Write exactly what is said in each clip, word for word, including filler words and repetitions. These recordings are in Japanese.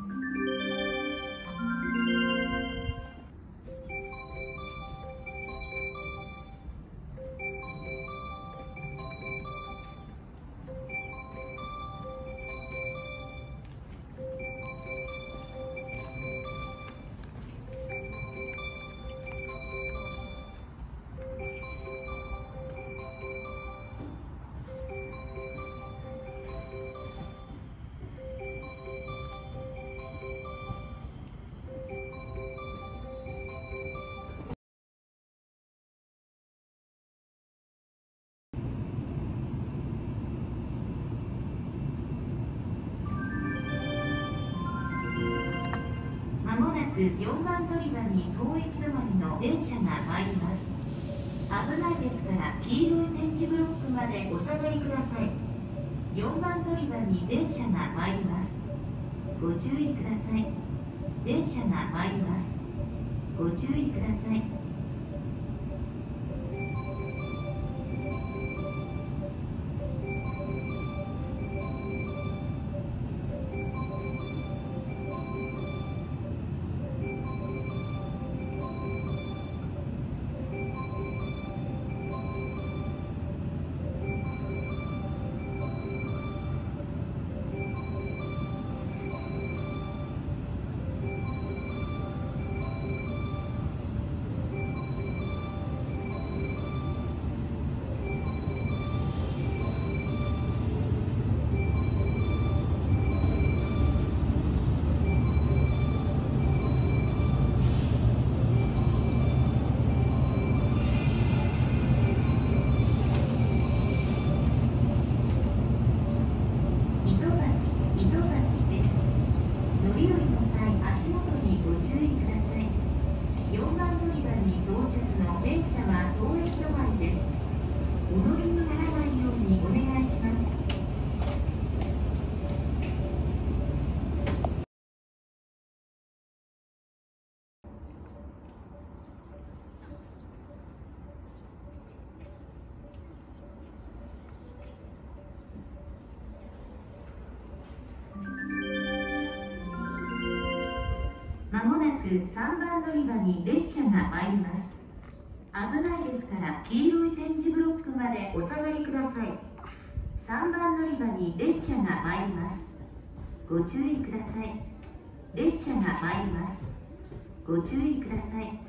よんばん乗り場に当駅止まりの電車が参ります。危ないですから黄色い点字ブロックまでお下がりください。よんばん乗り場に電車が参ります。ご注意ください。電車が参ります。ご注意ください。さんばん乗り場に列車が参ります。危ないですから黄色い点字ブロックまでお下がりください。さんばん乗り場に列車が参ります。ご注意ください。列車が参ります。ご注意ください。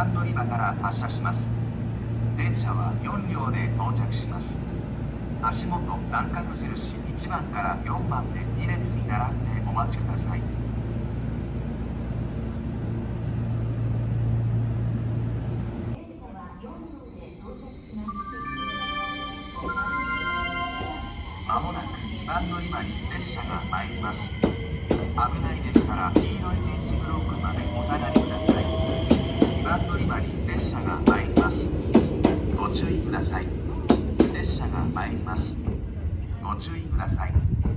番乗り場から発車します。電車はよん両で到着します。足元段角印いちばんからよんばんでに列に並んでお待ちください。まもなくにばん乗り場に列車が参ります。危ないですから黄色い点字ブロックまでお下がりください。にばん乗り場に列車が参ります。ご注意ください。列車が参ります。ご注意ください。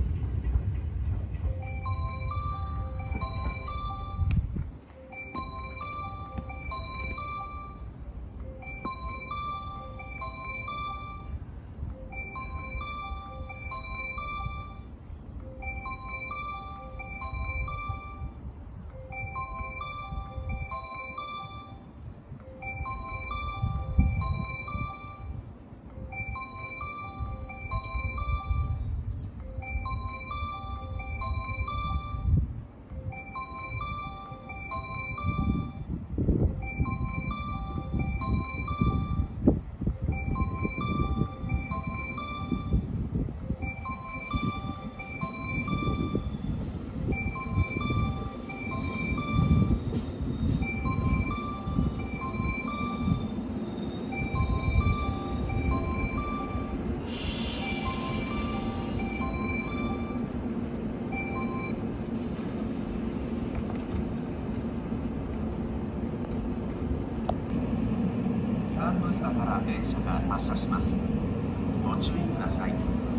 番乗り場から電車が発車します。ご注意ください。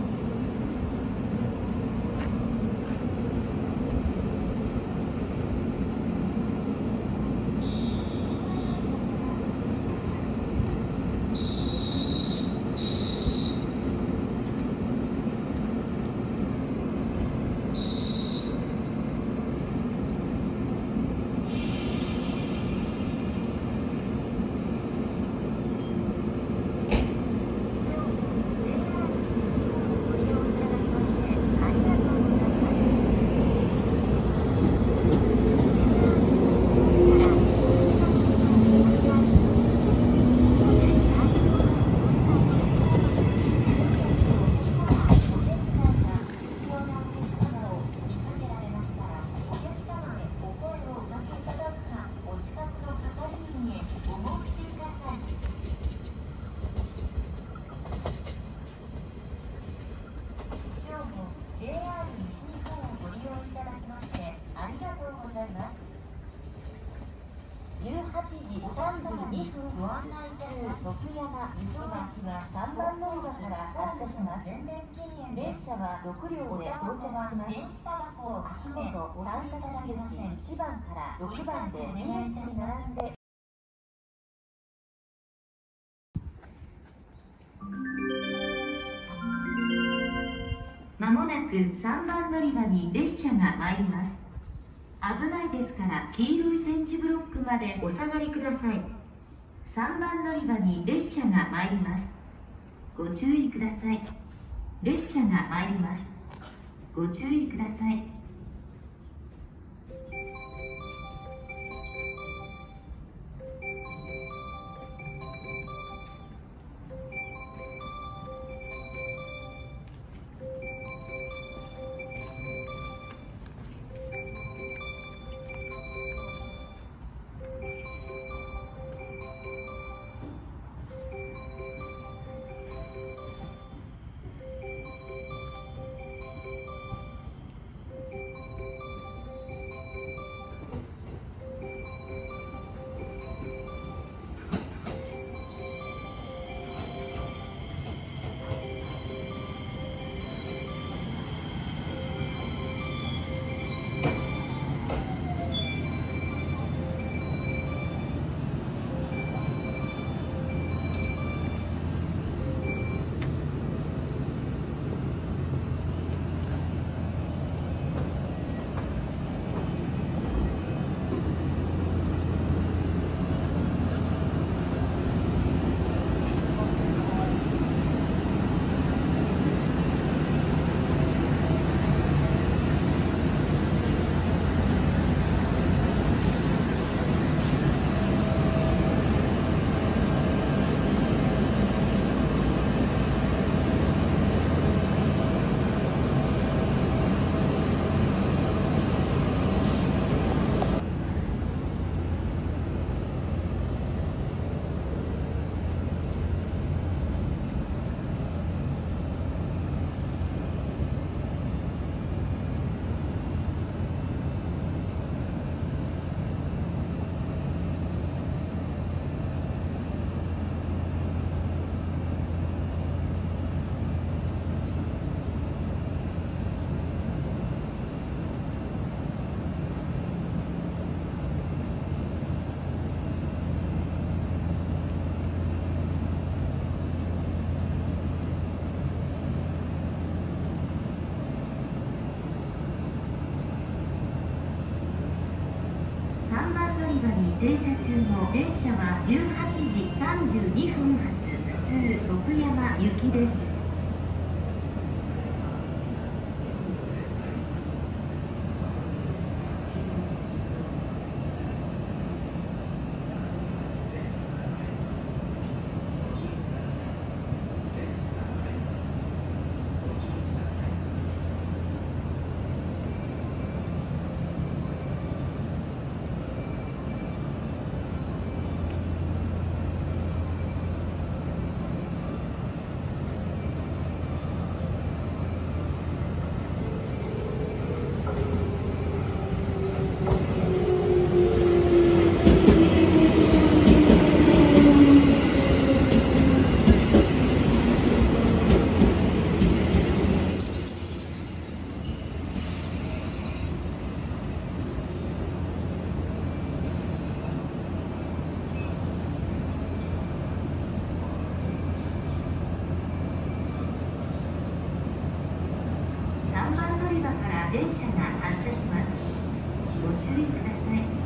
じゅうはちじさんじゅうにふんご案内中、徳山輸送駅はさんばん乗り場から発車します。電車はろく両で到着します。足元段角印いちばんからろくばんでに列に並んでまもなくさんばん乗り場に列車が参ります。危ないですから黄色い点字ブロックまでお下がりください。さんばん乗り場に列車が参ります。ご注意ください。列車が参ります。ご注意ください。 停車中の電車はじゅうはちじさんじゅうにふん発普通徳山行きです。さんばん乗り場から電車が発車します。ご注意ください。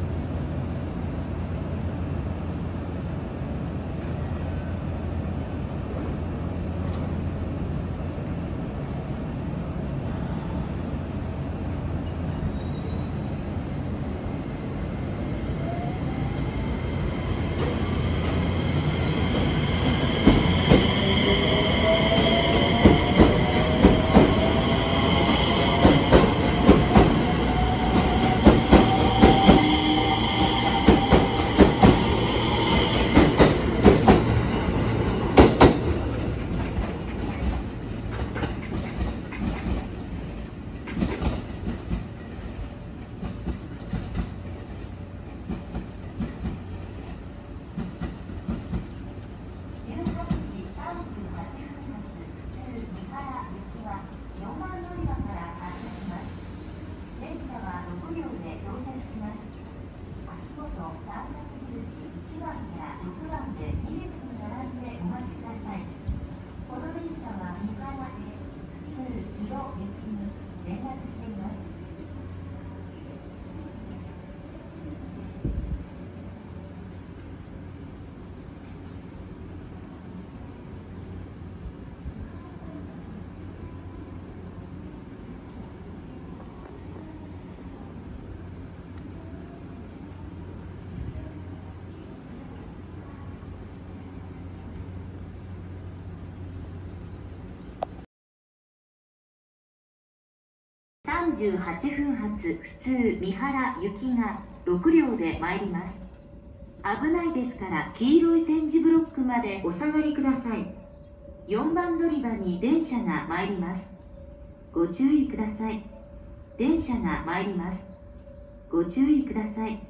さんじゅうはちふん発普通三原行きがろく両で参ります。危ないですから黄色い点字ブロックまでお下がりください。よんばん乗り場に電車が参ります。ご注意ください。電車が参ります。ご注意ください。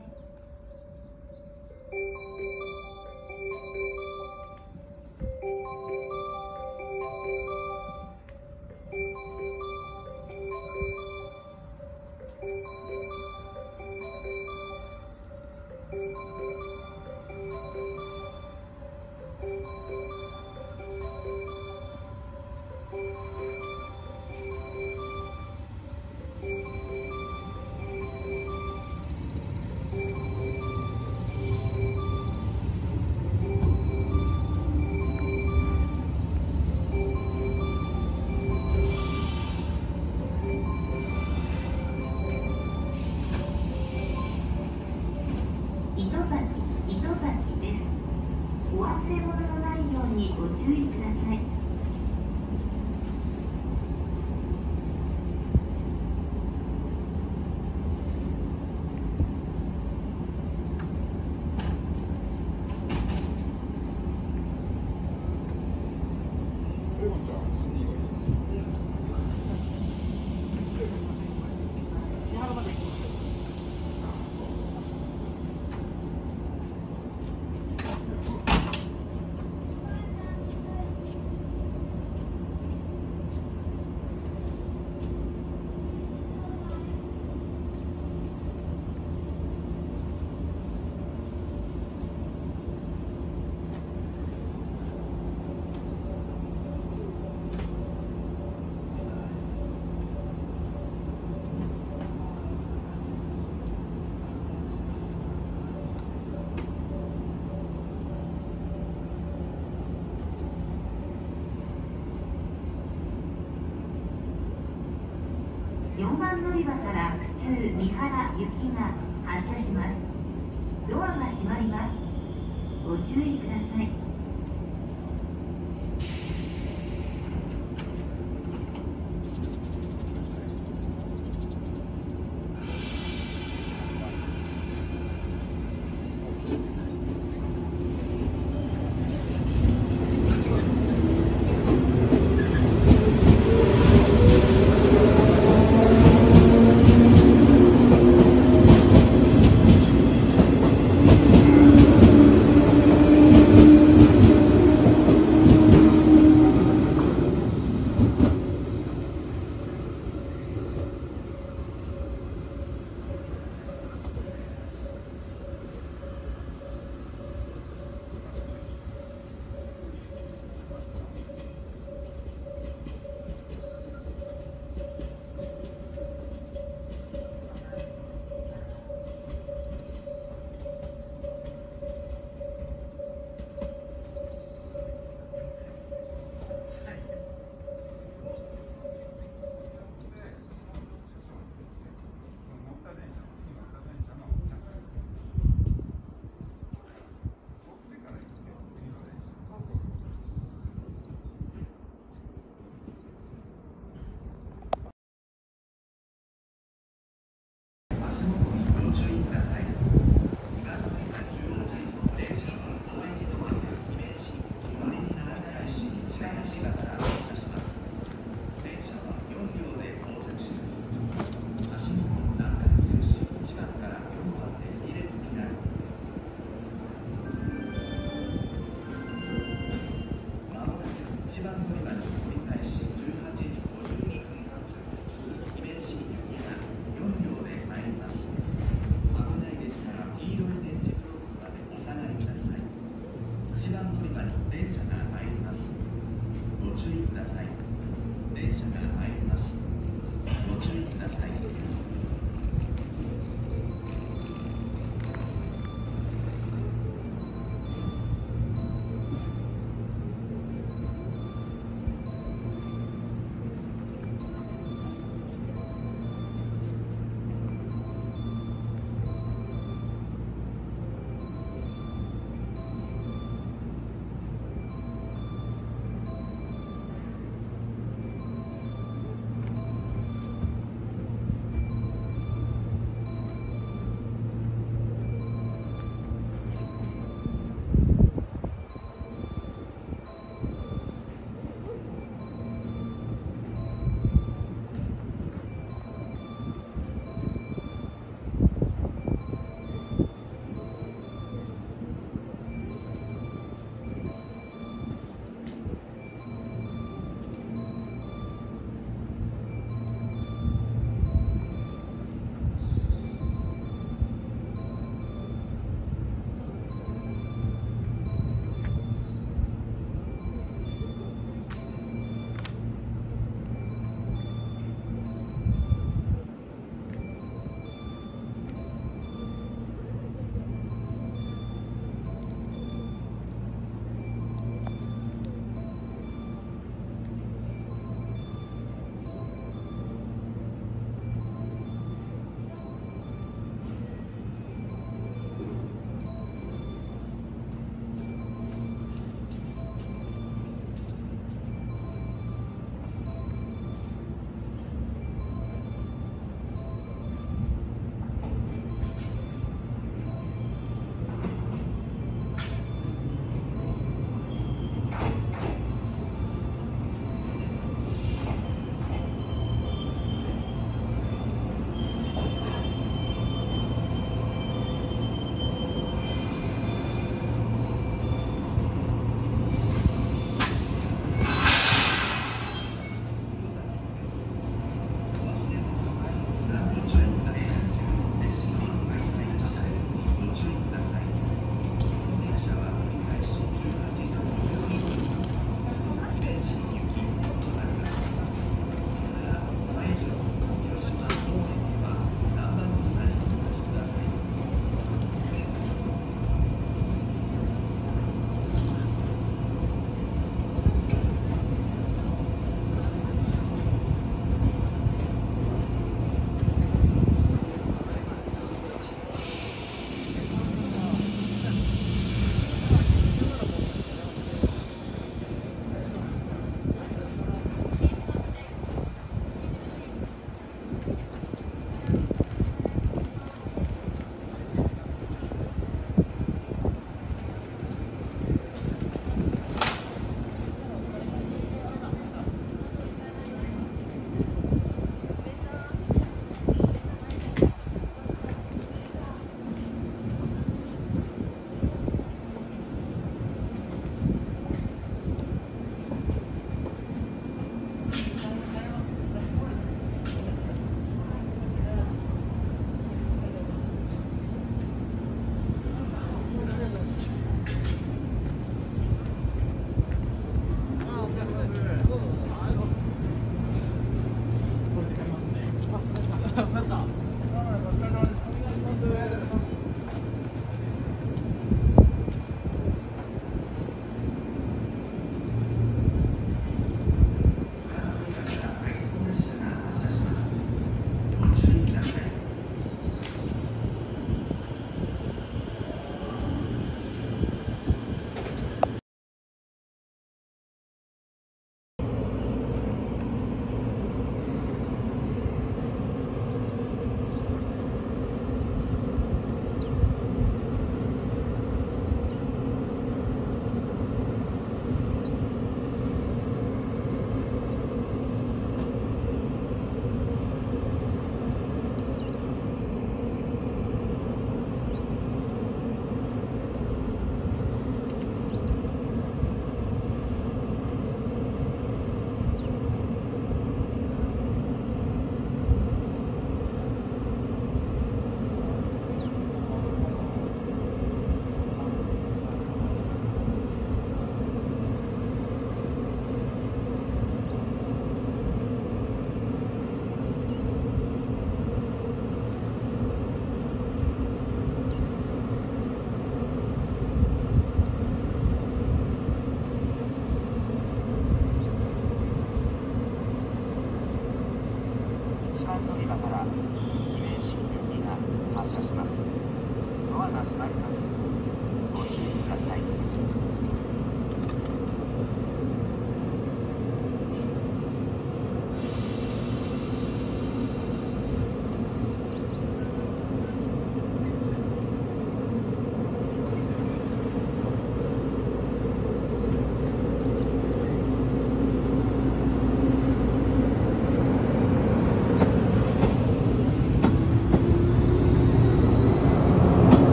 ばん乗り場から普通三原行きが発車します。ドアが閉まります。ご注意ください。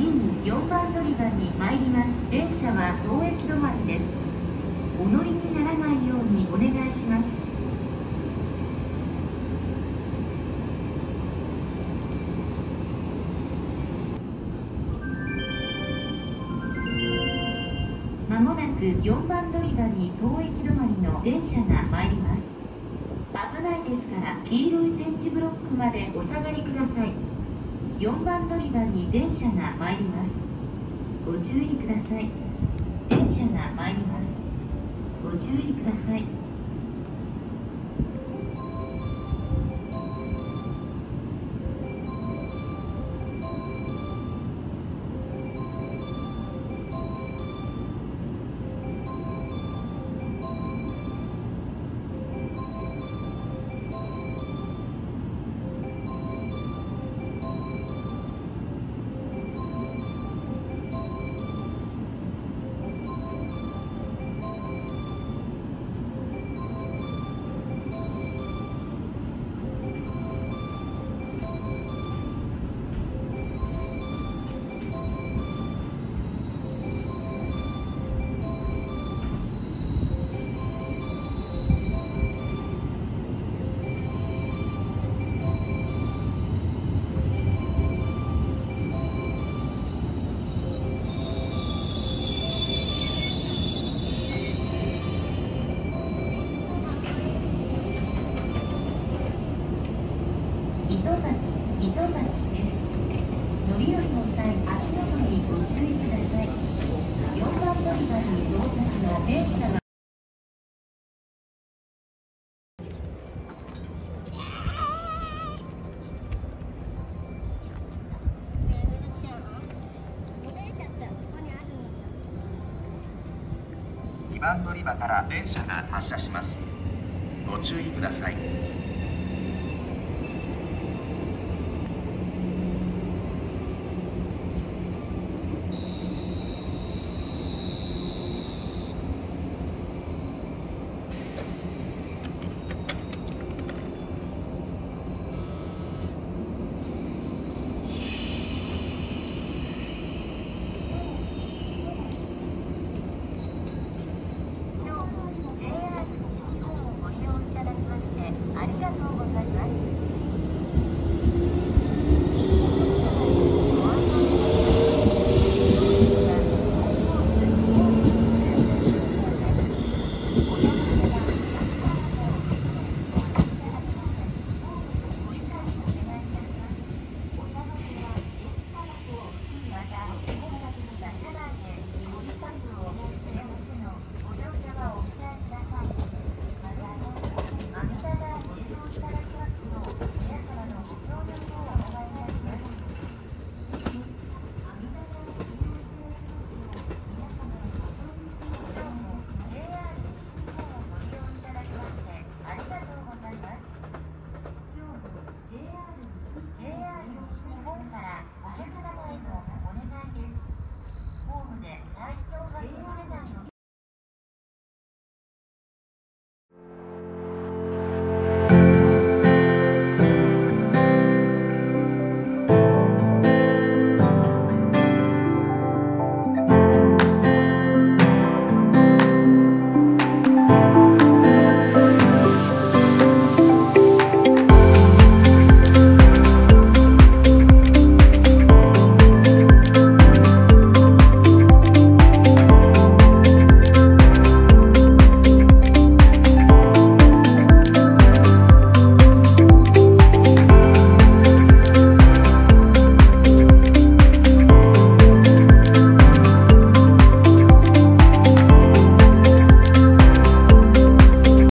によんばん乗り場に参ります。電車は当駅止まりです。お乗りにならないようにお願いします。まもなくよんばん乗り場に当駅止まりの電車が参ります。危ないですから黄色い点字ブロックまでお下がりください。よんばん乗り場に電車が参ります。ご注意ください。電車が参ります。ご注意ください。糸崎、糸崎です。乗り降りの際、足元にご注意ください。よんばん乗り場に到着の電車はにばん乗り場から電車が発車します。ご注意ください。